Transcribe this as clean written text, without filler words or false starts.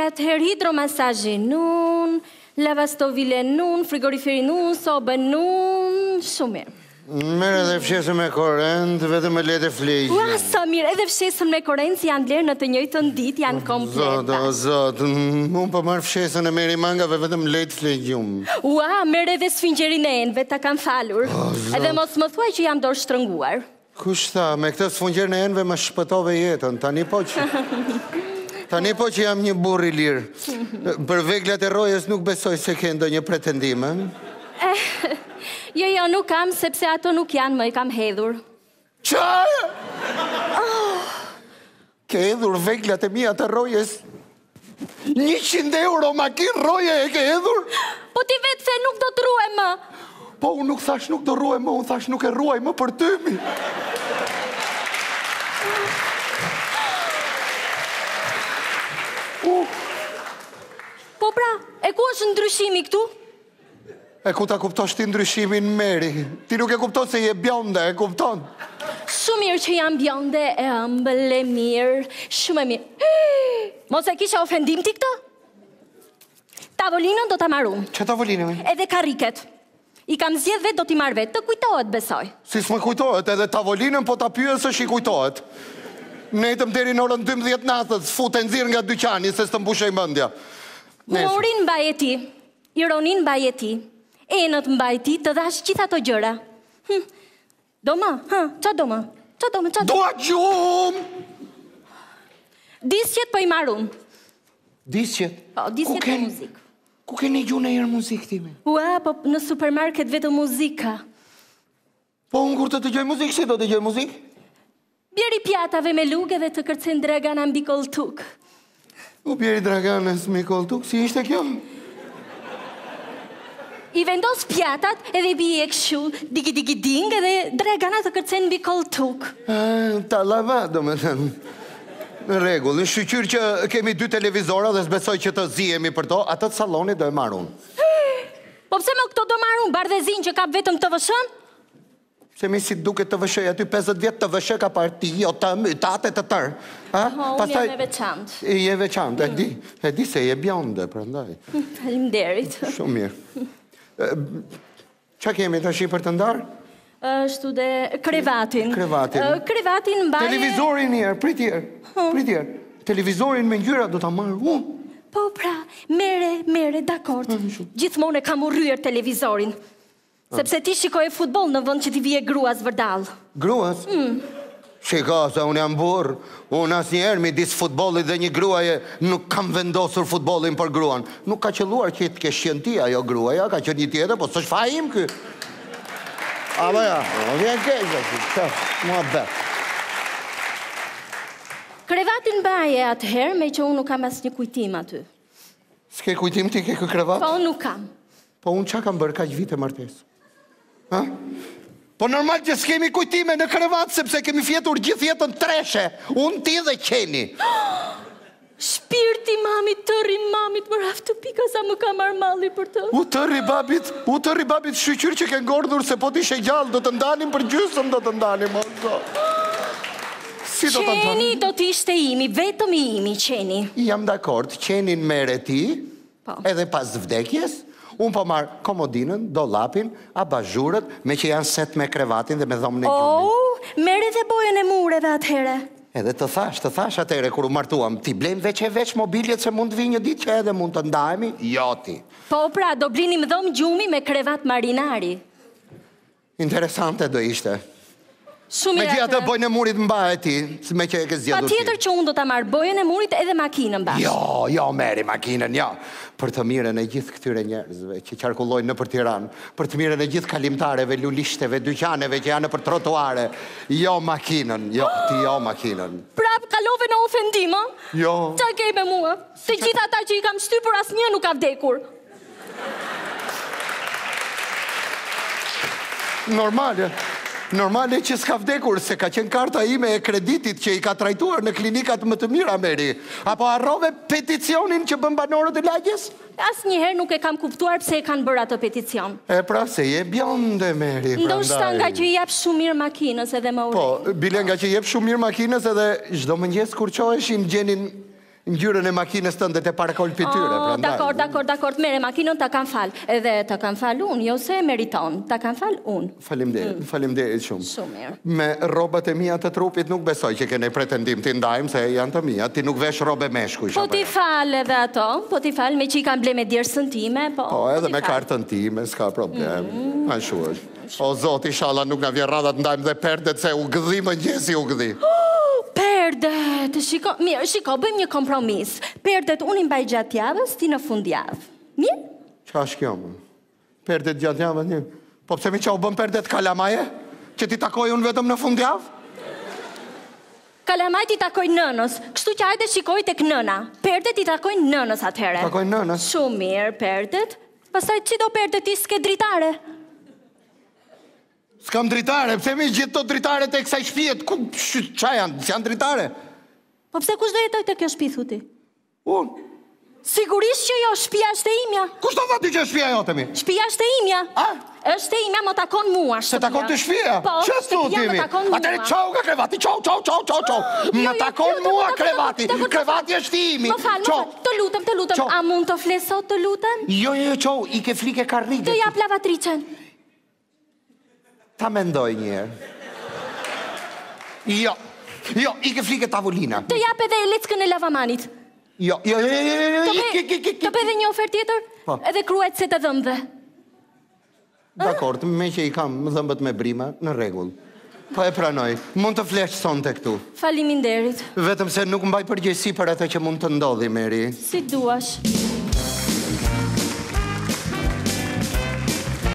atëherë hidromasazhi nun, lavastovile nun, frigoriferi nun, sobën nun, shumë mirë. Merë edhe fshesën me korrent, vetëm me letë fleqje. Ua, sa mirë, edhe fshesën me korrent janë blerë në të njëjtën ditë, janë kompleta. Zot, unë po marrë fshesën e meri mangave vetëm letë flegjum. Ua, merë edhe sfinxerin e enve, ta kam falur. Edhe mos më thuaj që jam dorë shtrënguar. Kush tha, me këtë sfinxerin e enve më shpëtove jetën, tani po që jam një burr i lirë. Për veglat e rojës nuk besoj se ke ndonjë pretendime. Jo, nuk kam, sepse ato nuk janë, më i kam hedhur. Qa? Ke hedhur veglat e mia të rojës? 100 euro makin roje e ke hedhur? Po ti vetë se nuk do të ruaj më. Po, unë nuk thash nuk do ruaj më, unë thash nuk e ruaj më për tymi. Po pra, e ku është ndryshimi këtu? E ku ta kuptosh ti ndryshimin Meri? Ti nuk e kupton se je bjonde, e kupton? Shumë mirë që jam bjonde, e ëmbël e mirë, shumë e mirë. Mos e kisha ofendim ti këtë? Tavolinën do ta marr unë. Që tavolinën? Edhe karriket. I kam zgjedh vetë, do t'i marr vetë, të kujtohet, besoj. Si s'më kujtohet, edhe tavolinën po ta pyesësh i kujtohet. Netëm deri në orën 12 natës, fute nxirr nga dyqani se s'të mbushej mendja. Humorin mbaj e ti, ironin mbaj e ti, enët mbaj ti, të dhash gjitha ato gjëra. Do më, qa do më? Dua gjumë! Disqet po i marun. Disqet? Po, disqet për muzikë. Ku keni gjunë e jërë muzikë time? Ua, po në supermarket vetë muzika. Po unë kur të të gjoj muzikë, si do të gjoj muzikë? Bjeri pjatave me luge dhe të kërcen Dragana mbi koltuk. U bjeri Draganës mbi koltuk, si ishte kjo? I vendos pjatat edhe bie kështu, digi-ding edhe Dragana të kërcen mbi koltuk. Ta lava, do me thënë. Në regull, në shqyqyr që kemi 2 televizora dhe s'besoj që të zihemi për to, atët salonit do e marun. Po pse më këto do marun, bardhezin që kap vetëm të vëshën? Se mi si duke të vëshëj, aty 50 vjetë të vëshë ka parti, o të mytate të tërë. Unë jam e veçantë. Je veçantë, e di se je bjonde, përndaj. Faleminderit. Shumë mirë. Qa kemi të shi për të ndarë? Shtu dhe krevatin. Krevatin mbaje... Televizorin njerë, pritjer. Televizorin me ngjyra do të marrë unë. Po pra, mere, dakord. Gjithmonë e kam urryer televizorin. Sepse ti shikoj futboll në vend që ti vije gruas vërdall. Gruas? Shiko, se unë jam burr. Unë asnjëherë midis futbollit dhe një gruaje nuk kam vendosur futbollin për gruan. Nuk ka qelluar që të kesh qenë ti ajo gruaja, ka qenë një tjetër, po s'është fajim ky. Apo ja, vjen keq, mua bet. Krevatin mbaje atëherë, me që unë nuk kam asnjë kujtim aty. S'ke kujtim ti ke kë krevat? Po, nuk kam. Po unë qa kam bërë kaq vite martesë? Po normal që s'kemi kujtime në krevat, sepse kemi fjetur gjithë jetën treshe. Unë ti dhe qeni. Shpirti mamit, tërri mamit, më raftë të pika sa më ka marrë malli për të. U tërri babit shqyqyr që ke ngordhur se po t'ishe gjallë, do të ndanim për gjysëm, do të ndanim, o zot. Qeni do t'ishte imi, vetëm i imi, qeni. Jam dakord, qenin mere ti, edhe pas vdekjes, unë po marrë komodinën, dolapin, abazhurët, me që janë set me krevatin dhe me dhomën e gjumit. Mere dhe bojën e mureve atëhere. Edhe të thash atëhere kur u martuam, ti blejmë veç mobiljet se mund të vi një ditë që edhe mund të ndajemi? Jo ti. Po pra, do blinim dhomë gjumi me krevat marinari. Interesante do ishte. Shumë me gjitha të bojnë e murit mba e ti, me që e ke zgjedur ti. Pa tjetër që unë do të marrë bojën e murit edhe makinën bashkë. Jo, meri makinën, jo. Për të miren e gjithë këtyre njerëzve që qarkullojnë në për Tiranë, për të miren e gjithë kalimtareve, lulishteve, dyqaneve që janë për trotuare, jo makinën, ti jo makinën. Prap, kalove në ofendima? Jo. Qa kej me mua? Të gjitha ta që i kam shtypur as një nuk ka vdekur. Normale që s'ka vdekur, se ka qenë karta ime e kreditit që i ka trajtuar në klinikat më të mira, Meri. Apo harrove peticionin që bën banorët e lagjes? Asnjëherë nuk e kam kuptuar pse e kanë bërë atë peticion. E pra, se je bjonde, Meri. Ndoshta nga që i jep shumë mirë makinës edhe më urrej. Po, bile nga që jep shumë mirë makinës edhe çdo mëngjes kur qoheshim gjenin Ngjyrën e makinës tënde te parakolpityre, Dakor, mere makinën ta kam fal. Edhe ta kam fal unë, jo se meriton. Ta kam fal unë. Faleminderit shumë. Shumë mirë. Me rrobat e mia të trupit nuk besoj që keni pretendim t'i ndajmë, se janë të mia. Ti nuk vesh rrobe meshkuj. Po ti fal edhe ato, po ti fal me që i kam ble me djersën time, po. Po, edhe me kartën time, s'ka problem. Ashtu është. O Zot, inshallah nuk na vjen radha të ndajmë dhe perdet, se u gëdhi më ngjesi u gëdhi. Perdet, shiko, bëjmë një kompromis. Perdet unë i mbaj gjatë javës, ti në fund javë. Mirë? Qa është kjo, më? Perdet gjatë javës një? Po pse mi qa u bën perdet kalamaje? Që ti takoj unë vetëm në fund javë? Kalamaj ti takoj nënës, kështu që hajde shikoj tek nëna. Perdet i takoj nënës atëhere. Takoj nënës? Shumë mirë, perdet. Pastaj që do perdet ti s'ke dritare? S'kam dritare, pse mi gjithë të dritare të kësaj shpijet? Qa janë? S'janë dritare? Po pse kush do jetoj të kjo shpi, thuti? Unë? Sigurisht që jo, shpia është e imja. Kush të thati që shpia jote mi? Shpia është e imja. A? Është e imja, më takon mua. Se takon të shpia? Po, që shtëpia më takon mua. Atere qau nga krevati, qau. Më takon mua krevati. Krevati është imi. Më falë, të lutem. A mund të flesot të lutem? Jo, qau, i ke flike karrige. Të jap lavatricen. Ta mendoj njerë. Jo, i ke flike tavolina. Të jap edhe leckën e lavamanit. Jo. Të pe dhe një ofertë tjetër? Edhe kruajt se të dhëmbëve. Dakor, me që i kam dhëmbët me brima, në regull. Po e pranoj, mund të flesh son të këtu. Faliminderit. Vetëm se nuk mbaj përgjegjësi për atë që mund të ndodhi, Meri. Si duash.